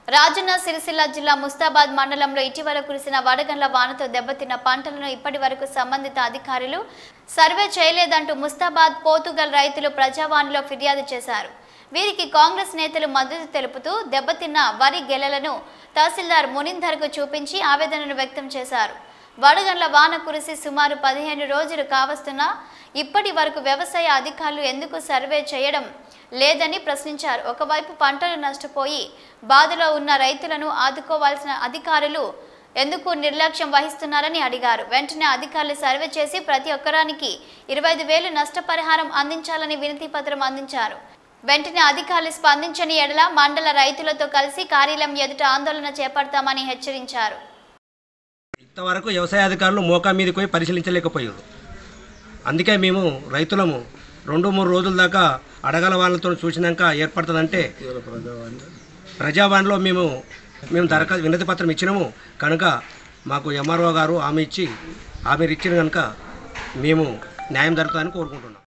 రాజన్న సిరిసిల్ల జిల్లా ముస్తాబాద్ మండలంలో ఇటీవల కురిసిన వడగండ్ల వానతో దెబ్బతిన్న పంటలను ఇప్పటి వరకు సంబంధిత అధికారులు సర్వే చేయలేదంటూ ముస్తాబాద్ పోతుగల్ రైతులు ప్రజావాణిలో ఫిర్యాదు చేశారు. వీరికి కాంగ్రెస్ నేతలు మద్దతు తెలుపుతూ దెబ్బతిన్న వరి గెలలను తహసీల్దార్ మునిందర్కు చూపించి ఆవేదనను వ్యక్తం చేశారు. వడగండ్ల వాన కురిసి సుమారు 15 రోజులు కావస్తున్నా ఇప్పటి వరకు వ్యవసాయ అధికారులు ఎందుకు సర్వే చేయడం లేదని ప్రశ్నించారు. ఒకవైపు పంటలు నష్టపోయి బాధలో ఉన్న రైతులను ఆదుకోవాల్సిన అధికారులు ఎందుకు నిర్లక్ష్యం వహిస్తున్నారని అడిగారు. వెంటనే అధికారులు సర్వే చేసి ప్రతి ఒక్కరానికి 25,000 నష్టపరిహారం అందించాలని వినతి పత్రం అందించారు. వెంటనే అధికారులు స్పందించని ఎడల మండల రైతులతో కలిసి కార్యాలయం ఎదుట ఆందోళన చేపడతామని హెచ్చరించారు. ఇంతవరకు వ్యవసాయ అధికారులు మోకా మీదకి పోయి పరిశీలించలేకపోయారు. అందుకే మేము రైతులము 2-3 రోజుల దాకా అడగల వాళ్ళతో చూసినాక ఏర్పడుతుందంటే ప్రజావాణిలో మేము వినతి పత్రం ఇచ్చినాము కనుక మాకు ఎంఆర్ఓ గారు హామీ ఇచ్చిన కనుక మేము న్యాయం జరుగుతుందని కోరుకుంటున్నాం.